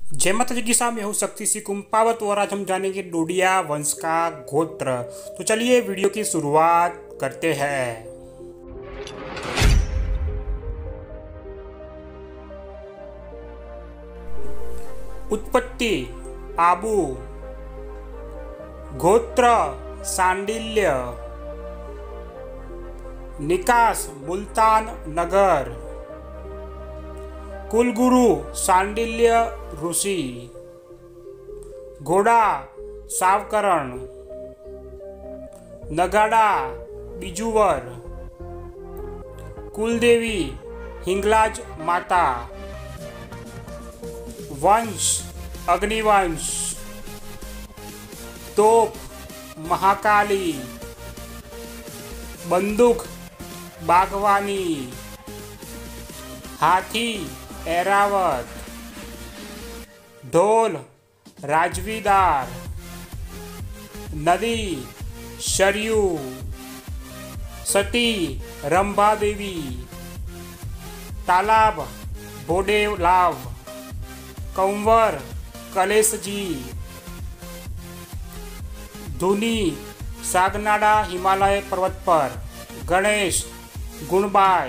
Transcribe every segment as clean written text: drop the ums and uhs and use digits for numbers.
जय माता जी की साहब, मैं हूँ शक्ति सिंह कुंपावत और आज हम जानेंगे डोडिया वंश का गोत्र। तो चलिए वीडियो की शुरुआत करते हैं। उत्पत्ति आबू, गोत्र सांडिल्य, निकास मुल्तान नगर, कुलगुरु सांडिल्य ऋषि, घोड़ा सावकरण, नगाड़ा बिजुवर, कुलदेवी हिंगलाज माता, वंश अग्निवंश, तोप महाकाली, बंदूक बागवानी, हाथी ऐरावत, ढोल राजवीदार, नदी शरयू, सती रंभा देवी, तालाब बोडेलाव, कंवर कलेश जी, धुनी सागनाडा हिमालय पर्वत पर, गणेश गुणबाई,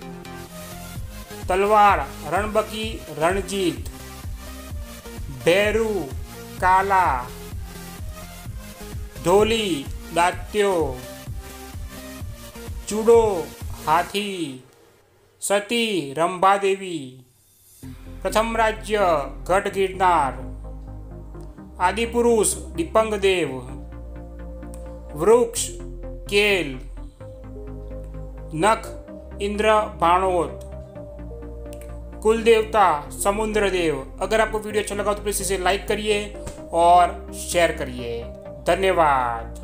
तलवार रणबकी रणजीत, भैरू काला, ढोली दात्यो, चूड़ो हाथी, सती रंभा देवी, प्रथम राज्य गढ़ गिरनार, आदिपुरुष दीपंग देव, वृक्ष केल, नख इंद्र बाणोत, कुल देवता समुद्र देव। अगर आपको वीडियो अच्छा लगा तो प्लीज इसे लाइक करिए और शेयर करिए। धन्यवाद।